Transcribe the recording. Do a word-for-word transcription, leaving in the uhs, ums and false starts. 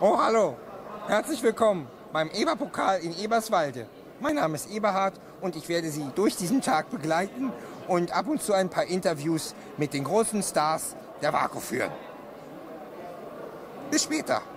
Oh, hallo. Herzlich willkommen beim Eberpokal in Eberswalde. Mein Name ist Eberhard und ich werde Sie durch diesen Tag begleiten und ab und zu ein paar Interviews mit den großen Stars der WAKO führen. Bis später.